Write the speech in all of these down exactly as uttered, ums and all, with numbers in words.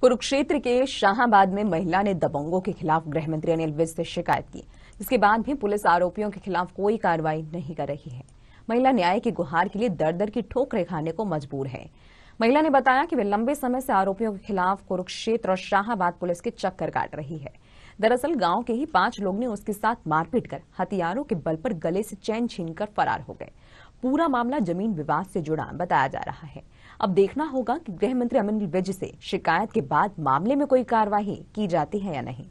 कुरुक्षेत्र के शाहाबाद में महिला ने दबंगों के खिलाफ गृह मंत्री अनिल विज से शिकायत की, जिसके बाद भी पुलिस आरोपियों के खिलाफ कोई कार्रवाई नहीं कर रही है। महिला न्याय की गुहार के लिए दर दर की ठोकरें खाने को मजबूर है। महिला ने बताया कि वे लंबे समय से आरोपियों के खिलाफ कुरुक्षेत्र और शाहाबाद पुलिस के चक्कर काट रही है। दरअसल गांव के ही पांच लोग ने उसके साथ मारपीट कर हथियारों के बल पर गले से चैन छीनकर फरार हो गए। पूरा मामला जमीन विवाद से जुड़ा बताया जा रहा है। अब देखना होगा कि गृह मंत्री अनिल विज से शिकायत के बाद मामले में कोई कार्रवाई की जाती है या नहीं।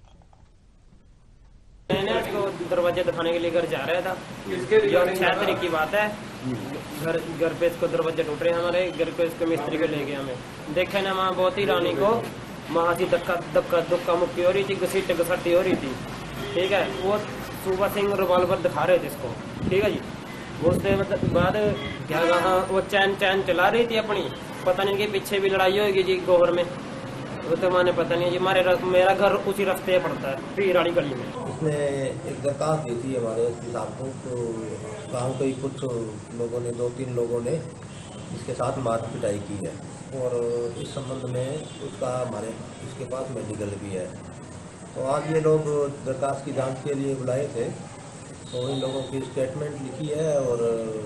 मैंने उसको दरवाजे दिखाने के लिए घर जा रहा था। छह तारीख की बात है। घर घर पे इसको दरवाजे टूट रहे हैं हमारे घर पे। इसको मिस्त्री को ले गया हमें देखे ना वहाँ बहुत ही रानी को वहाँ से धक्का धक्का धक्का मुक्की हो रही थी, घसीट घसट्टी हो रही थी। ठीक है, वो सूबा सिंह रिवॉल्वर दिखा रहे थे इसको। ठीक है जी, उसके मतलब बाद क्या कहा, वो चैन चैन चला रही थी अपनी, पता नहीं कि पीछे भी लड़ाई होगी जी गोबर में, वो तो मैंने पता नहीं जी। हमारे मेरा घर उसी रास्ते पड़ता है, पीरानी गली में। इसने एक दरखास्त दी थी हमारे एस पी साहब को, तो गाँव के कुछ लोगों ने, दो तीन लोगों ने इसके साथ मार पिटाई की है और इस संबंध में उसका हमारे इसके पास मेडिकल भी है। तो आज ये लोग दरखास्त की जांच के लिए बुलाए थे, तो इन लोगों की स्टेटमेंट लिखी है और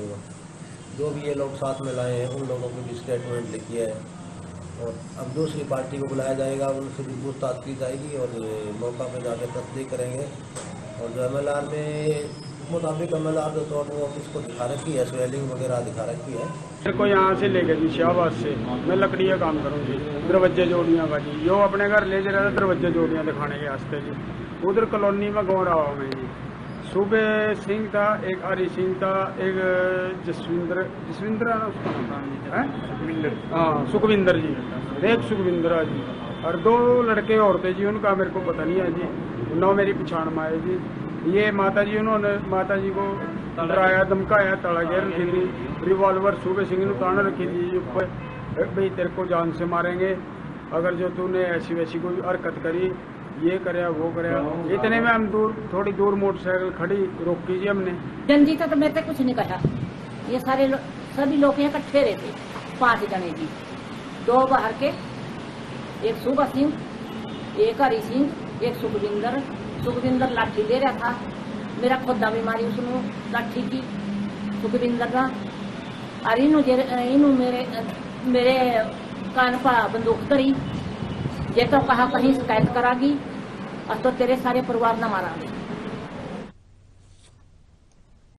जो भी ये लोग साथ में लाए हैं उन लोगों की भी स्टेटमेंट लिखी है। और अब दूसरी पार्टी को बुलाया जाएगा, उनसे भी पूछताछ की जाएगी और मौका पर जाकर तस्दीक करेंगे। और जो एम एल आर में मुताबिक एम एल आर जो तो वो ऑफिस को दिखा रखी है, स्वेलिंग वगैरह दिखा रखी है। मेरे को यहाँ से ले गए जी शाहबाद से, मैं लकड़ी का काम करूँगी, दरवाजे जोड़ियाँ का जी। जो अपने घर ले जा रहा था दरवाजे जोड़ियाँ दिखाने के वास्ते जी। उधर कॉलोनी में गाँव रहा हूँ मैं जी। सुबह सिंह था, एक हरी सिंह था, एक जसविंदर जसविंदर है ना उसका सुखविंदर, हाँ सुखविंदर जी, एक सुखविंदर जी। और दो लड़के और थे जी, उनका मेरे को पता नहीं है जी। नौ मेरी पिछाड़ में आए जी। ये माता जी, उन्होंने माता जी को डराया धमकाया, तड़ा घेर रखी थी, रिवॉल्वर सुबह सिंह ने तान रखी थी ऊपर, भाई तेरे को जान से मारेंगे अगर जो तूने ऐसी वैसी कोई हरकत करी, ये करे वो करे। इतने में हम दूर थोड़ी दूर मोटरसाइकिल खड़ी रोकी जी हमने। जंजीता तो मेरे कुछ नहीं कहा, ये सारे लो, सभी लोग यहाँ इकट्ठे रहते, पांच जने जी, दो बाहर के, एक सुबह सिंह, एक हरी सिंह, एक सुखविंदर। सुखविंदर लाठी दे रहा था, मेरा खुदा बीमारी उसने लाठी की सुखविंदर का। और इनू इनू मेरे मेरे कान पर बंदूक धरी, ये तो कहा कहीं शिकायत करागी और तो तेरे सारे परिवार न मारांगे।